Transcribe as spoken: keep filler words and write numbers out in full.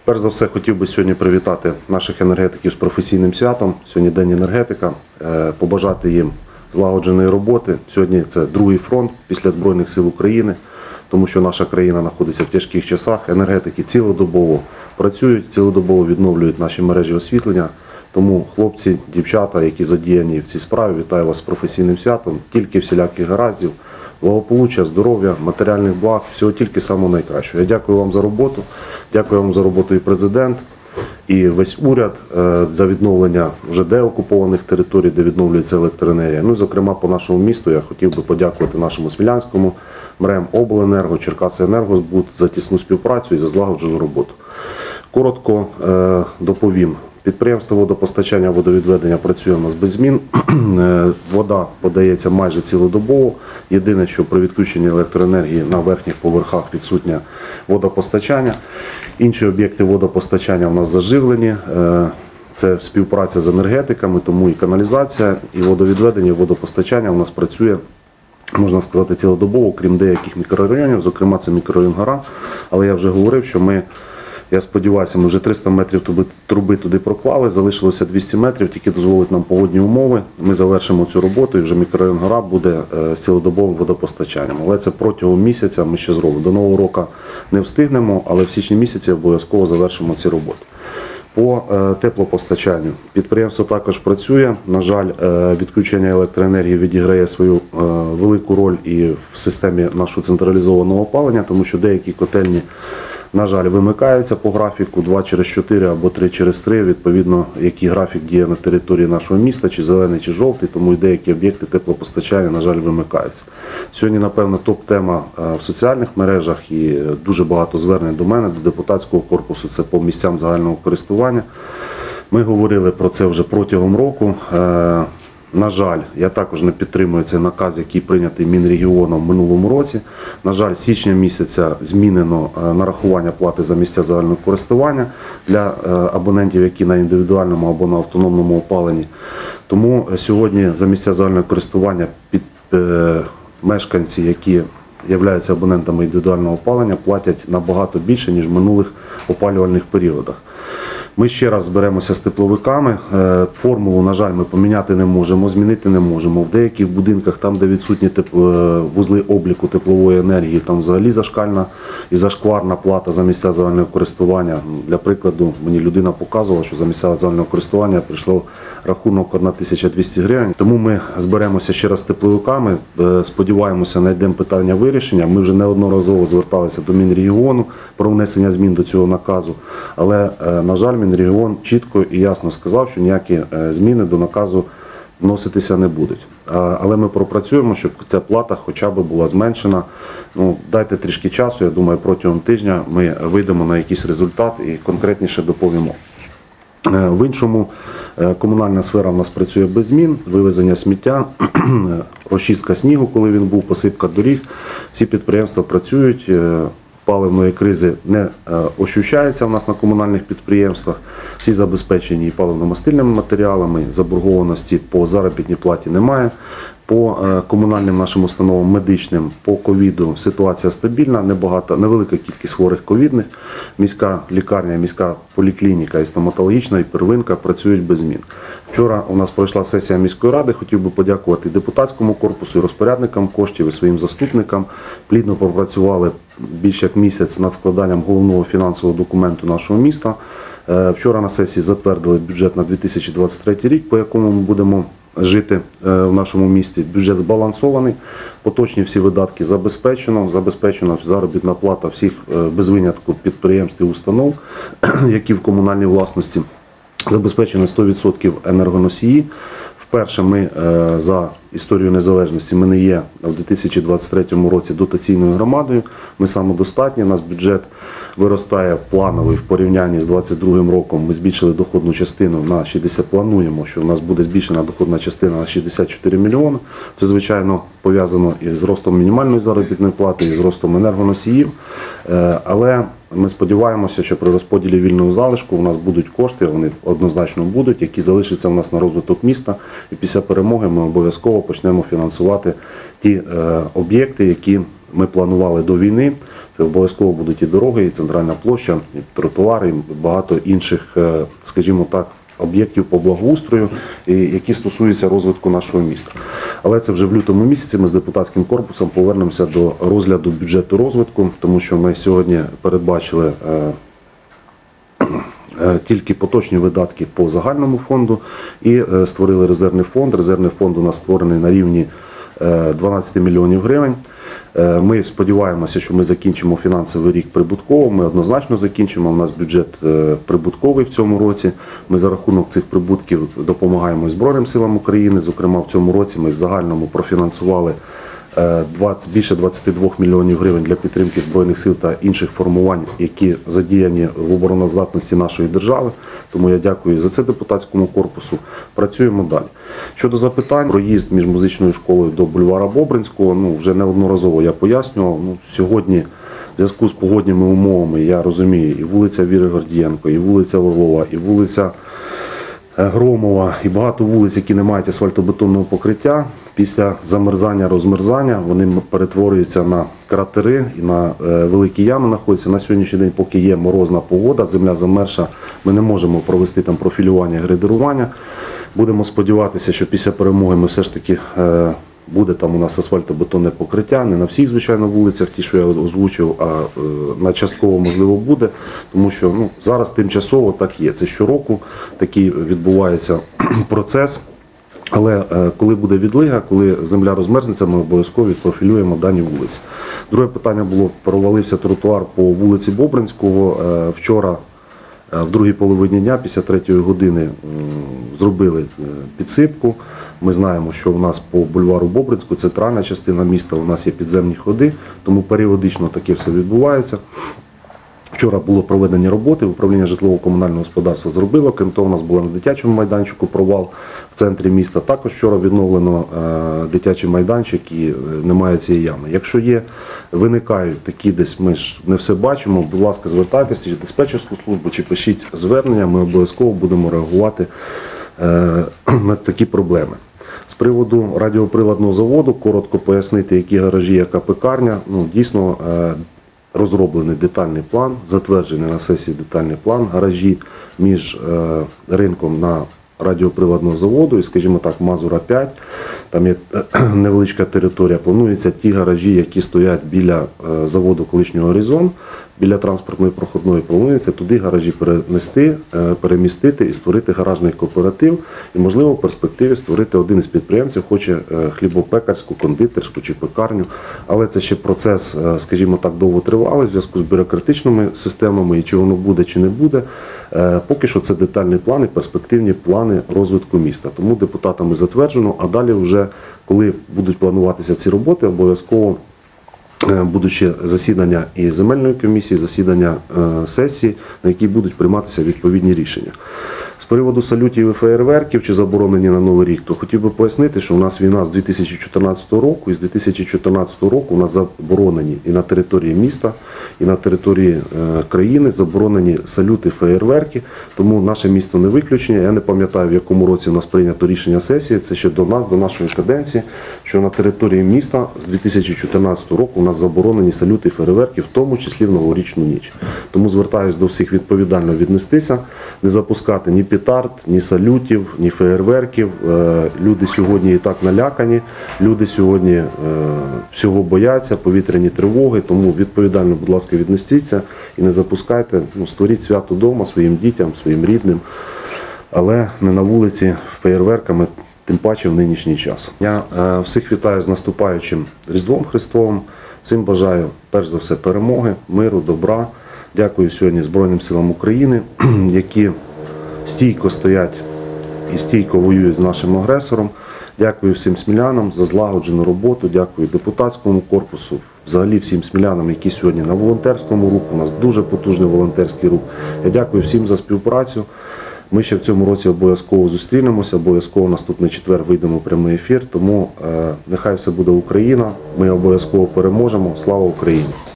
Перш за все, хотів би сьогодні привітати наших енергетиків з професійним святом. Сьогодні День енергетика. Побажати їм злагодженої роботи. Сьогодні це другий фронт після Збройних сил України, тому що наша країна знаходиться в тяжких часах. Енергетики цілодобово працюють, цілодобово відновлюють наші мережі освітлення. Тому хлопці, дівчата, які задіяні в цій справі, вітаю вас з професійним святом. Тільки всіляких гараздів, благополуччя, здоров'я, матеріальних благ, всього тільки самого найкращого. Я дякую вам за роботу, дякую вам за роботу і президент, і весь уряд за відновлення вже деокупованих територій, де відновлюється електроенергія. Ну, зокрема, по нашому місту я хотів би подякувати нашому Смілянському, МРЕМ, Обленерго, Черкасиенергозбуд за тісну співпрацю і за злагоджену роботу. Коротко доповім. Підприємство водопостачання, водовідведення працює у нас без змін. Вода подається майже цілодобово. Єдине, що при відключенні електроенергії на верхніх поверхах відсутнє водопостачання. Інші об'єкти водопостачання у нас заживлені. Це співпраця з енергетиками, тому і каналізація, і водовідведення, і водопостачання у нас працює, можна сказати, цілодобово, крім деяких мікрорайонів, зокрема це мікрорайон Гора. Але я вже говорив, що ми, я сподіваюся, ми вже триста метрів труби, труби туди проклали, залишилося двісті метрів, тільки дозволить нам погодні умови. Ми завершимо цю роботу і вже мікрорайон Гора буде з цілодобовим водопостачанням. Але це протягом місяця ми ще зробимо. До Нового року не встигнемо, але в січні місяці обов'язково завершимо ці роботи. По теплопостачанню. Підприємство також працює. На жаль, відключення електроенергії відіграє свою велику роль і в системі нашого централізованого опалення, тому що деякі котельні, на жаль, вимикаються по графіку два через чотири або три через три, відповідно, який графік діє на території нашого міста, чи зелений, чи жовтий, тому і деякі об'єкти теплопостачання, на жаль, вимикаються. Сьогодні, напевно, топ-тема в соціальних мережах і дуже багато звернень до мене, до депутатського корпусу, це по місцям загального користування. Ми говорили про це вже протягом року. На жаль, я також не підтримую цей наказ, який прийнятий Мінрегіоном в минулому році. На жаль, з січня місяця змінено нарахування плати за місця загального користування для абонентів, які на індивідуальному або на автономному опаленні. Тому сьогодні за місця загального користування під мешканці, які являються абонентами індивідуального опалення, платять набагато більше, ніж в минулих опалювальних періодах. Ми ще раз зберемося з тепловиками. Формулу, на жаль, ми поміняти не можемо, змінити не можемо. В деяких будинках, там, де відсутні вузли обліку теплової енергії, там взагалі зашкальна і зашкварна плата за місця загального користування. Для прикладу, мені людина показувала, що за місця загального користування прийшло рахунок одна тисяча двісті гривень. Тому ми зберемося ще раз з тепловиками, сподіваємося, знайдемо питання вирішення. Ми вже неодноразово зверталися до Мінрегіону про внесення змін до цього наказу, але, на жаль, Мінрегіон чітко і ясно сказав, що ніякі зміни до наказу вноситися не будуть. Але ми пропрацюємо, щоб ця плата хоча б була зменшена. Ну, дайте трішки часу, я думаю, протягом тижня ми вийдемо на якийсь результат і конкретніше доповімо. В іншому, комунальна сфера в нас працює без змін, вивезення сміття, розчистка снігу, коли він був, посипка доріг. Всі підприємства працюють. Паливної кризи не ощущається в нас на комунальних підприємствах. Всі забезпечені і паливно-мастильними матеріалами, заборгованості по заробітній платі немає. По комунальним нашим установам медичним, по ковіду ситуація стабільна, небагато, невелика кількість хворих ковідних. Міська лікарня, міська поліклініка і стоматологічна, і первинка працюють без змін. Вчора у нас пройшла сесія міської ради, хотів би подякувати депутатському корпусу, і розпорядникам коштів, і своїм заступникам. Плідно попрацювали більше як місяць над складанням головного фінансового документу нашого міста. Вчора на сесії затвердили бюджет на дві тисячі двадцять третій рік, по якому ми будемо жити в нашому місті. Бюджет збалансований, поточні всі видатки забезпечено, забезпечена заробітна плата всіх без винятку підприємств і установ, які в комунальній власності, забезпечено сто відсотків енергоносії. Вперше ми за історію незалежності ми не є в дві тисячі двадцять третьому році дотаційною громадою, ми самодостатні, у нас бюджет виростає плановий в порівнянні з двадцять другим роком, ми збільшили доходну частину на шістдесят, плануємо, що у нас буде збільшена доходна частина на шістдесят чотири мільйони. Це, звичайно, пов'язано із ростом мінімальної заробітної плати, і з ростом енергоносіїв, але ми сподіваємося, що при розподілі вільного залишку у нас будуть кошти, вони однозначно будуть, які залишаться у нас на розвиток міста, і після перемоги ми обов'язково почнемо фінансувати ті об'єкти, які ми планували до війни. Це обов'язково будуть і дороги, і центральна площа, і тротуари, і багато інших, скажімо так, об'єктів по благоустрою, які стосуються розвитку нашого міста. Але це вже в лютому місяці ми з депутатським корпусом повернемося до розгляду бюджету розвитку, тому що ми сьогодні передбачили тільки поточні видатки по загальному фонду і створили резервний фонд. Резервний фонд у нас створений на рівні дванадцять мільйонів гривень. Ми сподіваємося, що ми закінчимо фінансовий рік прибутково, ми однозначно закінчимо, у нас бюджет прибутковий в цьому році. Ми за рахунок цих прибутків допомагаємо Збройним силам України, зокрема в цьому році ми в загальному профінансували двадцять, більше двадцять два мільйонів гривень для підтримки Збройних сил та інших формувань, які задіяні в обороноздатності нашої держави. Тому я дякую за це депутатському корпусу. Працюємо далі. Щодо запитань, проїзд між музичною школою до бульвара Бобринського, ну, вже неодноразово я пояснював. Ну, сьогодні в зв'язку з погодніми умовами, я розумію, і вулиця Віри Гордієнко, і вулиця Орлова, і вулиця Громова, і багато вулиць, які не мають асфальтобетонного покриття, після замерзання-розмерзання вони перетворюються на кратери і на великі ями знаходяться. На сьогоднішній день, поки є морозна погода, земля замерша, ми не можемо провести там профілювання і грейдерування. Будемо сподіватися, що після перемоги ми все ж таки буде там у нас асфальтобетонне покриття, не на всіх, звичайно, вулицях, ті, що я озвучив, а на частково, можливо, буде, тому що ну, зараз тимчасово так є. Це щороку такий відбувається процес, але коли буде відлига, коли земля розмерзнеться, ми обов'язково відпрофілюємо дані вулиці. Друге питання було, провалився тротуар по вулиці Бобринського. Вчора в другій половині дня, після третьої години, зробили підсипку. Ми знаємо, що у нас по бульвару Бобринського, центральна частина міста, у нас є підземні ходи, тому періодично таке все відбувається. Вчора було проведені роботи, управління житлово-комунального господарства зробило, крім того, у нас було на дитячому майданчику провал в центрі міста. Також вчора відновлено дитячий майданчик і немає цієї ями. Якщо є, виникають такі десь, ми ж не все бачимо, будь ласка, звертайтеся, чи диспетчерську службу, чи пишіть звернення, ми обов'язково будемо реагувати на такі проблеми. З приводу радіоприладного заводу, коротко пояснити, які гаражі, яка пекарня. Ну, дійсно, розроблений детальний план, затверджений на сесії детальний план гаражі між ринком на радіоприладного заводу і, скажімо так, Мазура п'ять. Там є невеличка територія. Плануються ті гаражі, які стоять біля заводу колишнього «Горизонт», біля транспортної проходної, планується туди гаражі перенести, перемістити і створити гаражний кооператив. І, можливо, в перспективі створити один із підприємців, хоче хлібопекарську, кондитерську чи пекарню. Але це ще процес, скажімо так, довготривалий в зв'язку з бюрократичними системами, і чи воно буде, чи не буде. Поки що це детальний план і перспективні плани розвитку міста. Тому депутатами затверджено, а далі вже, коли будуть плануватися ці роботи, обов'язково будуть ще засідання і земельної комісії, засідання сесії, на які будуть прийматися відповідні рішення. З приводу салютів і феєрверків, чи заборонені на Новий рік, то хотів би пояснити, що у нас війна з дві тисячі чотирнадцятого року, і з дві тисячі чотирнадцятого року у нас заборонені і на території міста, і на території е, країни заборонені салюти, феєрверки, тому наше місто не виключення. Я не пам'ятаю, в якому році у нас прийнято рішення сесії, це ще до нас, до нашої каденції, що на території міста з дві тисячі чотирнадцятого року у нас заборонені салюти і феєрверки, в тому числі в новорічну ніч. Тому звертаюся до всіх відповідально віднестися, не запускати ні петард, ні салютів, ні феєрверків. Люди сьогодні і так налякані, люди сьогодні всього бояться, повітряні тривоги, тому відповідально, будь ласка, віднестіться і не запускайте, ну, створіть свято вдома своїм дітям, своїм рідним, але не на вулиці феєрверками, тим паче в нинішній час. Я всіх вітаю з наступаючим Різдвом Христовим, всім бажаю, перш за все, перемоги, миру, добра. Дякую сьогодні Збройним силам України, які стійко стоять і стійко воюють з нашим агресором. Дякую всім смілянам за злагоджену роботу, дякую депутатському корпусу, взагалі всім смілянам, які сьогодні на волонтерському руху, у нас дуже потужний волонтерський рух. Я дякую всім за співпрацю. Ми ще в цьому році обов'язково зустрінемося, обов'язково наступний четвер вийдемо в прямий ефір, тому е, нехай все буде Україна, ми обов'язково переможемо. Слава Україні!